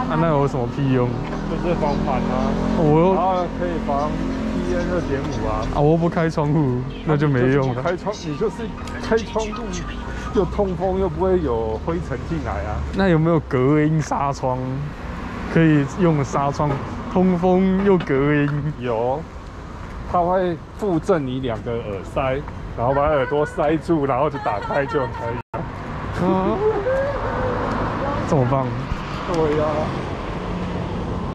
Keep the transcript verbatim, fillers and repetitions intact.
啊，那有什么屁用？ 就是防螨啊， 我又然后可以防 P M 二点五啊。 啊，我又不开窗户，那就没用了。 开窗，你就是开窗户，又通风，又不会有灰尘进来啊。 那有没有隔音纱窗？可以用纱窗，通风又隔音。 有，它会附赠你两个耳塞，然后把耳朵塞住，然后就打开就可以了。 啊，这么棒！ 对呀、啊。